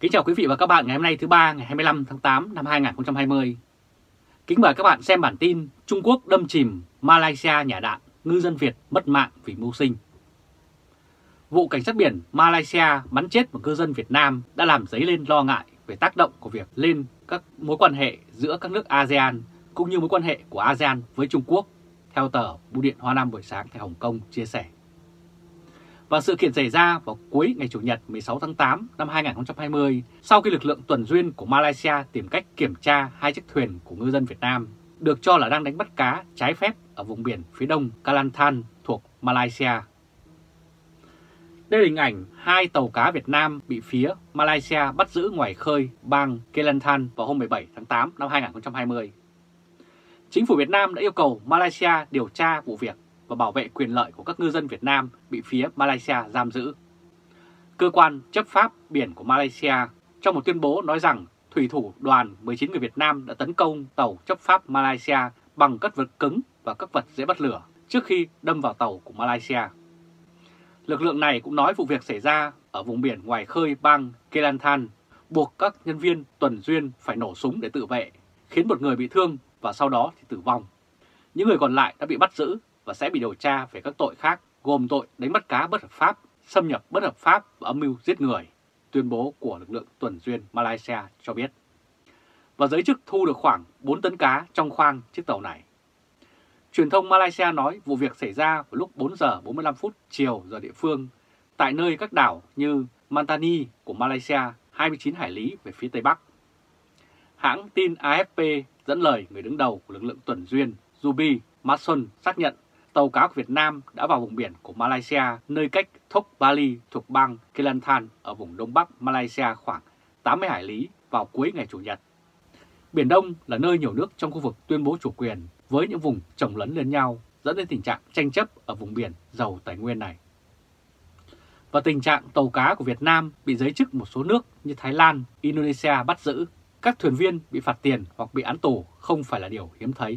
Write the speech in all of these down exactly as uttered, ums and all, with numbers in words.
Kính chào quý vị và các bạn ngày hôm nay thứ ba ngày hai mươi lăm tháng tám năm hai nghìn không trăm hai mươi. Kính mời các bạn xem bản tin Trung Quốc đâm chìm Malaysia nhả đạn, ngư dân Việt mất mạng vì mưu sinh. Vụ cảnh sát biển Malaysia bắn chết một ngư dân Việt Nam đã làm dấy lên lo ngại về tác động của việc lên các mối quan hệ giữa các nước a sê an cũng như mối quan hệ của a sê an với Trung Quốc, theo tờ Bưu điện Hoa Nam buổi sáng tại Hồng Kông chia sẻ. Và sự kiện xảy ra vào cuối ngày Chủ nhật mười sáu tháng tám năm hai nghìn không trăm hai mươi sau khi lực lượng tuần duyên của Malaysia tìm cách kiểm tra hai chiếc thuyền của ngư dân Việt Nam được cho là đang đánh bắt cá trái phép ở vùng biển phía đông Kelantan thuộc Malaysia. Đây là hình ảnh hai tàu cá Việt Nam bị phía Malaysia bắt giữ ngoài khơi bang Kelantan vào hôm mười bảy tháng tám năm hai nghìn không trăm hai mươi. Chính phủ Việt Nam đã yêu cầu Malaysia điều tra vụ việc và bảo vệ quyền lợi của các ngư dân Việt Nam bị phía Malaysia giam giữ. Cơ quan chấp pháp biển của Malaysia trong một tuyên bố nói rằng thủy thủ đoàn mười chín người Việt Nam đã tấn công tàu chấp pháp Malaysia bằng các vật cứng và các vật dễ bắt lửa trước khi đâm vào tàu của Malaysia. Lực lượng này cũng nói vụ việc xảy ra ở vùng biển ngoài khơi bang Kelantan, buộc các nhân viên tuần duyên phải nổ súng để tự vệ, khiến một người bị thương và sau đó thì tử vong. Những người còn lại đã bị bắt giữ và sẽ bị điều tra về các tội khác gồm tội đánh bắt cá bất hợp pháp, xâm nhập bất hợp pháp và âm mưu giết người, tuyên bố của lực lượng tuần duyên Malaysia cho biết. Và giới chức thu được khoảng bốn tấn cá trong khoang chiếc tàu này. Truyền thông Malaysia nói vụ việc xảy ra vào lúc bốn giờ bốn mươi lăm phút chiều giờ địa phương tại nơi các đảo như Mantani của Malaysia hai mươi chín hải lý về phía tây bắc. Hãng tin a ép pê dẫn lời người đứng đầu của lực lượng tuần duyên Zubi Mason xác nhận tàu cá của Việt Nam đã vào vùng biển của Malaysia nơi cách Thok Bali thuộc bang Kelantan ở vùng đông bắc Malaysia khoảng tám mươi hải lý vào cuối ngày Chủ nhật. Biển Đông là nơi nhiều nước trong khu vực tuyên bố chủ quyền với những vùng chồng lấn lên nhau dẫn đến tình trạng tranh chấp ở vùng biển giàu tài nguyên này. Và tình trạng tàu cá của Việt Nam bị giới chức một số nước như Thái Lan, Indonesia bắt giữ, các thuyền viên bị phạt tiền hoặc bị án tù không phải là điều hiếm thấy.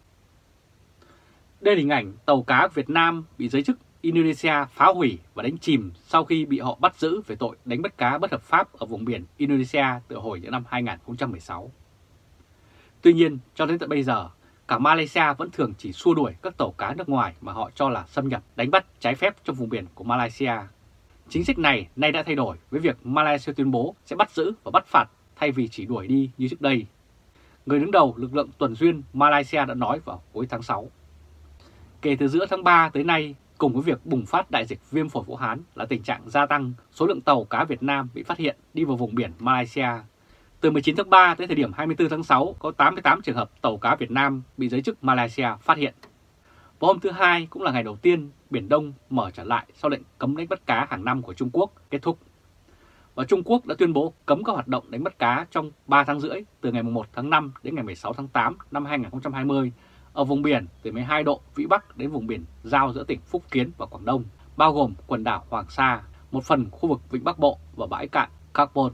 Đây là hình ảnh tàu cá của Việt Nam bị giới chức Indonesia phá hủy và đánh chìm sau khi bị họ bắt giữ về tội đánh bắt cá bất hợp pháp ở vùng biển Indonesia từ hồi những năm hai nghìn không trăm mười sáu. Tuy nhiên, cho đến tận bây giờ, cả Malaysia vẫn thường chỉ xua đuổi các tàu cá nước ngoài mà họ cho là xâm nhập đánh bắt trái phép trong vùng biển của Malaysia. Chính sách này nay đã thay đổi với việc Malaysia tuyên bố sẽ bắt giữ và bắt phạt thay vì chỉ đuổi đi như trước đây. Người đứng đầu lực lượng tuần duyên Malaysia đã nói vào cuối tháng sáu. Kể từ giữa tháng ba tới nay, cùng với việc bùng phát đại dịch viêm phổi Vũ Hán là tình trạng gia tăng số lượng tàu cá Việt Nam bị phát hiện đi vào vùng biển Malaysia. Từ mười chín tháng ba tới thời điểm hai mươi tư tháng sáu, có tám mươi tám trường hợp tàu cá Việt Nam bị giới chức Malaysia phát hiện. Và hôm thứ Hai cũng là ngày đầu tiên Biển Đông mở trở lại sau lệnh cấm đánh bắt cá hàng năm của Trung Quốc kết thúc. Và Trung Quốc đã tuyên bố cấm các hoạt động đánh bắt cá trong ba tháng rưỡi từ ngày mùng một tháng năm đến ngày mười sáu tháng tám năm hai nghìn không trăm hai mươi ở vùng biển từ mười hai độ Vĩ Bắc đến vùng biển giao giữa tỉnh Phúc Kiến và Quảng Đông, bao gồm quần đảo Hoàng Sa, một phần khu vực Vịnh Bắc Bộ và bãi cạn Carbot.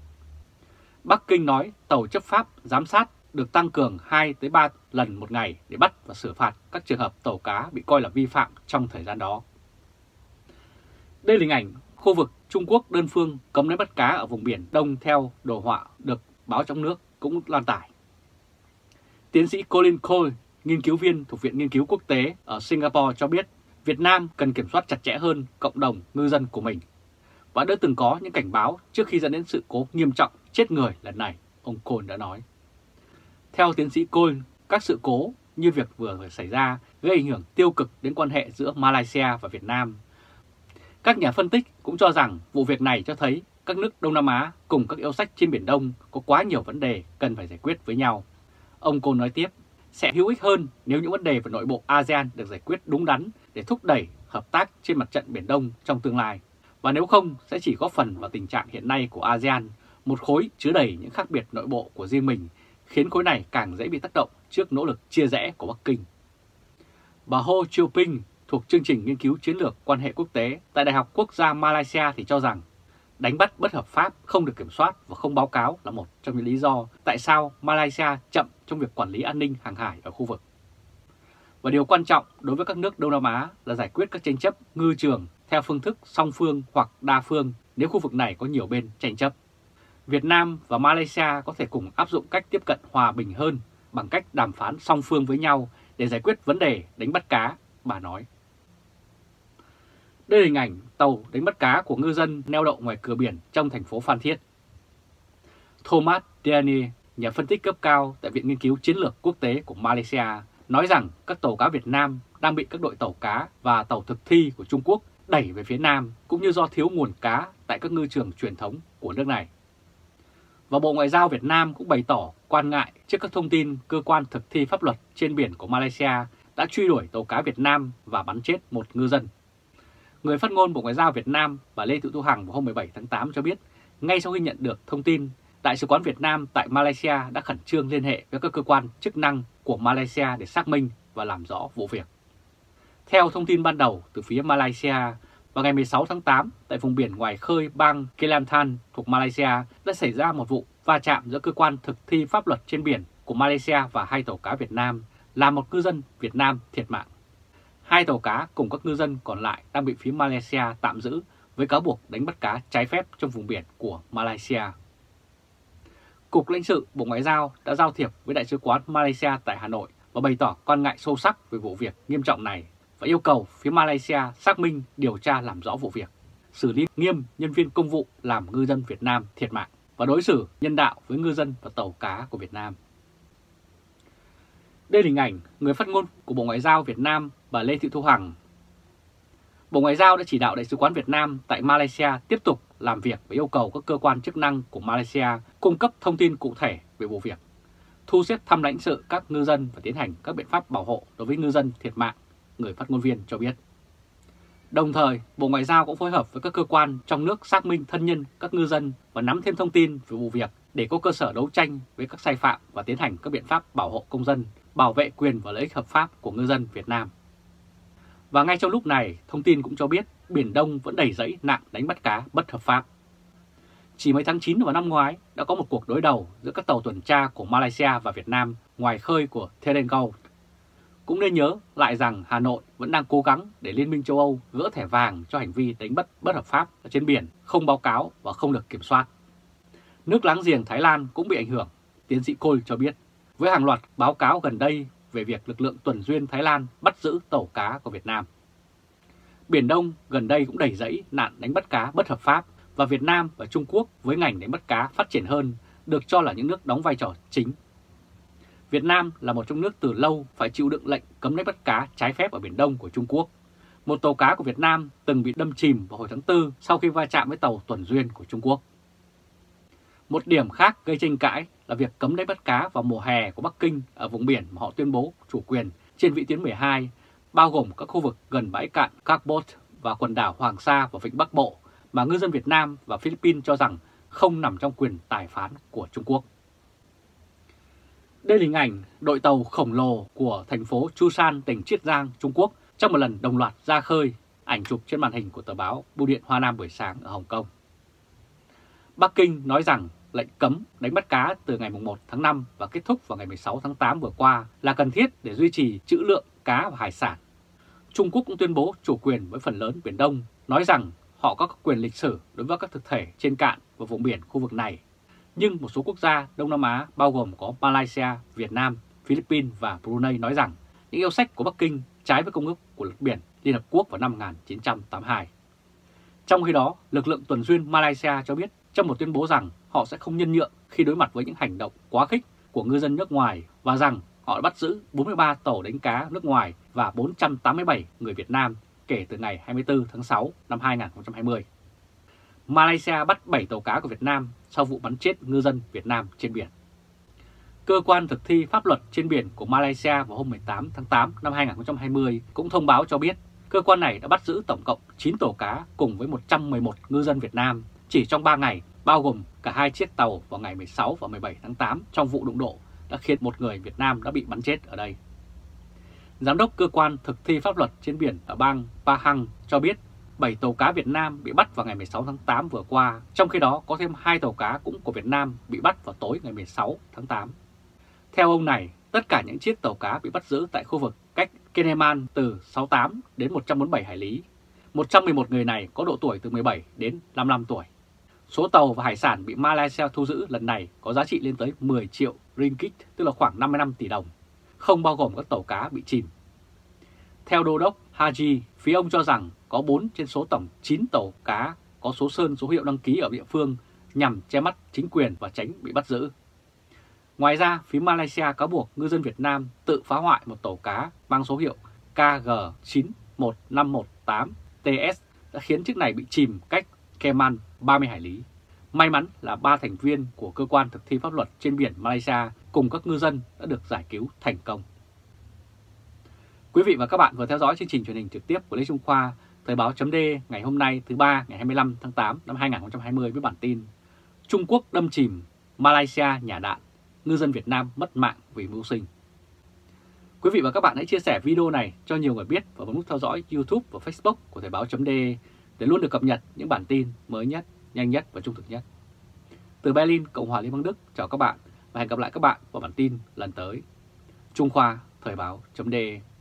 Bắc Kinh nói tàu chấp pháp giám sát được tăng cường hai tới ba lần một ngày để bắt và xử phạt các trường hợp tàu cá bị coi là vi phạm trong thời gian đó. Đây là hình ảnh khu vực Trung Quốc đơn phương cấm đánh bắt cá ở vùng biển Đông theo đồ họa được báo trong nước cũng lan tải. Tiến sĩ Colin Cole, nghiên cứu viên thuộc Viện Nghiên cứu Quốc tế ở Singapore cho biết Việt Nam cần kiểm soát chặt chẽ hơn cộng đồng ngư dân của mình và đã từng có những cảnh báo trước khi dẫn đến sự cố nghiêm trọng chết người lần này, ông Cole đã nói. Theo tiến sĩ Cole, các sự cố như việc vừa xảy ra gây ảnh hưởng tiêu cực đến quan hệ giữa Malaysia và Việt Nam. Các nhà phân tích cũng cho rằng vụ việc này cho thấy các nước Đông Nam Á cùng các yêu sách trên Biển Đông có quá nhiều vấn đề cần phải giải quyết với nhau. Ông Cole nói tiếp, sẽ hữu ích hơn nếu những vấn đề về nội bộ a sê an được giải quyết đúng đắn để thúc đẩy hợp tác trên mặt trận Biển Đông trong tương lai. Và nếu không, sẽ chỉ góp phần vào tình trạng hiện nay của a sê an, một khối chứa đầy những khác biệt nội bộ của riêng mình, khiến khối này càng dễ bị tác động trước nỗ lực chia rẽ của Bắc Kinh. Bà Ho Chiu Ping thuộc chương trình nghiên cứu chiến lược quan hệ quốc tế tại Đại học Quốc gia Malaysia thì cho rằng đánh bắt bất hợp pháp không được kiểm soát và không báo cáo là một trong những lý do tại sao Malaysia chậm trong việc quản lý an ninh hàng hải ở khu vực. Và điều quan trọng đối với các nước Đông Nam Á là giải quyết các tranh chấp ngư trường theo phương thức song phương hoặc đa phương nếu khu vực này có nhiều bên tranh chấp. Việt Nam và Malaysia có thể cùng áp dụng cách tiếp cận hòa bình hơn bằng cách đàm phán song phương với nhau để giải quyết vấn đề đánh bắt cá, bà nói. Đây là hình ảnh tàu đánh bắt cá của ngư dân neo đậu ngoài cửa biển trong thành phố Phan Thiết. Thomas Deane, nhà phân tích cấp cao tại Viện Nghiên cứu Chiến lược Quốc tế của Malaysia, nói rằng các tàu cá Việt Nam đang bị các đội tàu cá và tàu thực thi của Trung Quốc đẩy về phía Nam cũng như do thiếu nguồn cá tại các ngư trường truyền thống của nước này. Và Bộ Ngoại giao Việt Nam cũng bày tỏ quan ngại trước các thông tin cơ quan thực thi pháp luật trên biển của Malaysia đã truy đuổi tàu cá Việt Nam và bắn chết một ngư dân. Người phát ngôn Bộ Ngoại giao Việt Nam bà Lê Thị Thu Hằng vào hôm mười bảy tháng tám cho biết, ngay sau khi nhận được thông tin, Đại sứ quán Việt Nam tại Malaysia đã khẩn trương liên hệ với các cơ quan chức năng của Malaysia để xác minh và làm rõ vụ việc. Theo thông tin ban đầu từ phía Malaysia, vào ngày mười sáu tháng tám, tại vùng biển ngoài khơi bang Kelantan thuộc Malaysia đã xảy ra một vụ va chạm giữa cơ quan thực thi pháp luật trên biển của Malaysia và hai tàu cá Việt Nam, làm một ngư dân Việt Nam thiệt mạng. Hai tàu cá cùng các ngư dân còn lại đang bị phía Malaysia tạm giữ với cáo buộc đánh bắt cá trái phép trong vùng biển của Malaysia. Cục lãnh sự Bộ Ngoại giao đã giao thiệp với Đại sứ quán Malaysia tại Hà Nội và bày tỏ quan ngại sâu sắc về vụ việc nghiêm trọng này và yêu cầu phía Malaysia xác minh, điều tra làm rõ vụ việc, xử lý nghiêm nhân viên công vụ làm ngư dân Việt Nam thiệt mạng và đối xử nhân đạo với ngư dân và tàu cá của Việt Nam. Đây là hình ảnh người phát ngôn của Bộ Ngoại giao Việt Nam bà Lê Thị Thu Hằng. Bộ Ngoại giao đã chỉ đạo Đại sứ quán Việt Nam tại Malaysia tiếp tục làm việc và yêu cầu các cơ quan chức năng của Malaysia cung cấp thông tin cụ thể về vụ việc, thu xếp thăm lãnh sự các ngư dân và tiến hành các biện pháp bảo hộ đối với ngư dân thiệt mạng, người phát ngôn viên cho biết. Đồng thời, Bộ Ngoại giao cũng phối hợp với các cơ quan trong nước xác minh thân nhân các ngư dân và nắm thêm thông tin về vụ việc để có cơ sở đấu tranh với các sai phạm và tiến hành các biện pháp bảo hộ công dân, bảo vệ quyền và lợi ích hợp pháp của ngư dân Việt Nam. Và ngay trong lúc này, thông tin cũng cho biết Biển Đông vẫn đầy rẫy nạn đánh bắt cá bất hợp pháp. Chỉ mấy tháng chín vào năm ngoái đã có một cuộc đối đầu giữa các tàu tuần tra của Malaysia và Việt Nam ngoài khơi của Thailand Gulf. Cũng nên nhớ lại rằng Hà Nội vẫn đang cố gắng để Liên minh châu Âu gỡ thẻ vàng cho hành vi đánh bắt bất hợp pháp ở trên biển, không báo cáo và không được kiểm soát. Nước láng giềng Thái Lan cũng bị ảnh hưởng, tiến sĩ Cole cho biết, với hàng loạt báo cáo gần đây về việc lực lượng tuần duyên Thái Lan bắt giữ tàu cá của Việt Nam. Biển Đông gần đây cũng đầy rẫy nạn đánh bắt cá bất hợp pháp và Việt Nam và Trung Quốc với ngành đánh bắt cá phát triển hơn được cho là những nước đóng vai trò chính. Việt Nam là một trong nước từ lâu phải chịu đựng lệnh cấm đánh bắt cá trái phép ở Biển Đông của Trung Quốc. Một tàu cá của Việt Nam từng bị đâm chìm vào hồi tháng tư sau khi va chạm với tàu tuần duyên của Trung Quốc. Một điểm khác gây tranh cãi là việc cấm đánh bắt cá vào mùa hè của Bắc Kinh ở vùng biển mà họ tuyên bố chủ quyền trên vĩ tuyến mười hai, bao gồm các khu vực gần bãi cạn Carbot và quần đảo Hoàng Sa và Vịnh Bắc Bộ mà ngư dân Việt Nam và Philippines cho rằng không nằm trong quyền tài phán của Trung Quốc. Đây là hình ảnh đội tàu khổng lồ của thành phố Chusan, tỉnh Chiết Giang, Trung Quốc trong một lần đồng loạt ra khơi, ảnh chụp trên màn hình của tờ báo Bưu điện Hoa Nam buổi sáng ở Hồng Kông. Bắc Kinh nói rằng lệnh cấm đánh bắt cá từ ngày một tháng năm và kết thúc vào ngày mười sáu tháng tám vừa qua là cần thiết để duy trì trữ lượng cá và hải sản. Trung Quốc cũng tuyên bố chủ quyền với phần lớn Biển Đông, nói rằng họ có các quyền lịch sử đối với các thực thể trên cạn và vùng biển khu vực này. Nhưng một số quốc gia Đông Nam Á bao gồm có Malaysia, Việt Nam, Philippines và Brunei nói rằng những yêu sách của Bắc Kinh trái với Công ước của luật biển Liên Hợp Quốc vào năm một nghìn chín trăm tám mươi hai. Trong khi đó, lực lượng tuần duyên Malaysia cho biết trong một tuyên bố rằng họ sẽ không nhân nhượng khi đối mặt với những hành động quá khích của ngư dân nước ngoài và rằng họ đã bắt giữ bốn mươi ba tàu đánh cá nước ngoài và bốn trăm tám mươi bảy người Việt Nam kể từ ngày hai mươi tư tháng sáu năm hai nghìn không trăm hai mươi. Malaysia bắt bảy tàu cá của Việt Nam sau vụ bắn chết ngư dân Việt Nam trên biển. Cơ quan thực thi pháp luật trên biển của Malaysia vào hôm mười tám tháng tám năm hai nghìn không trăm hai mươi cũng thông báo cho biết cơ quan này đã bắt giữ tổng cộng chín tàu cá cùng với một trăm mười một ngư dân Việt Nam chỉ trong ba ngày, bao gồm cả hai chiếc tàu vào ngày mười sáu và mười bảy tháng tám trong vụ đụng độ đã khiến một người Việt Nam đã bị bắn chết ở đây. Giám đốc cơ quan thực thi pháp luật trên biển ở bang Pahang cho biết bảy tàu cá Việt Nam bị bắt vào ngày mười sáu tháng tám vừa qua, trong khi đó có thêm hai tàu cá cũng của Việt Nam bị bắt vào tối ngày mười sáu tháng tám. Theo ông này, tất cả những chiếc tàu cá bị bắt giữ tại khu vực cách Keneman từ sáu mươi tám đến một trăm bốn mươi bảy hải lý. một trăm mười một người này có độ tuổi từ mười bảy đến năm mươi lăm tuổi. Số tàu và hải sản bị Malaysia thu giữ lần này có giá trị lên tới mười triệu ringgit, tức là khoảng năm mươi lăm tỷ đồng, không bao gồm các tàu cá bị chìm. Theo Đô đốc Haji, phía ông cho rằng có bốn trên số tổng chín tàu cá có số sơn số hiệu đăng ký ở địa phương nhằm che mắt chính quyền và tránh bị bắt giữ. Ngoài ra, phía Malaysia cáo buộc ngư dân Việt Nam tự phá hoại một tàu cá mang số hiệu K G chín một năm một tám T S đã khiến chiếc này bị chìm cách Cayman ba mươi hải lý. May mắn là ba thành viên của cơ quan thực thi pháp luật trên biển Malaysia cùng các ngư dân đã được giải cứu thành công. Quý vị và các bạn vừa theo dõi chương trình truyền hình trực tiếp của Lê Trung Khoa, Thời báo chấm D ngày hôm nay thứ ba ngày hai mươi lăm tháng tám năm hai nghìn không trăm hai mươi với bản tin Trung Quốc đâm chìm, Malaysia nhả đạn, ngư dân Việt Nam mất mạng vì mưu sinh. Quý vị và các bạn hãy chia sẻ video này cho nhiều người biết và bấm nút theo dõi YouTube và Facebook của Thời báo chấm D để luôn được cập nhật những bản tin mới nhất, nhanh nhất và trung thực nhất. Từ Berlin, Cộng hòa Liên bang Đức, chào các bạn và hẹn gặp lại các bạn vào bản tin lần tới. Trung Khoa, Thời báo chấm D.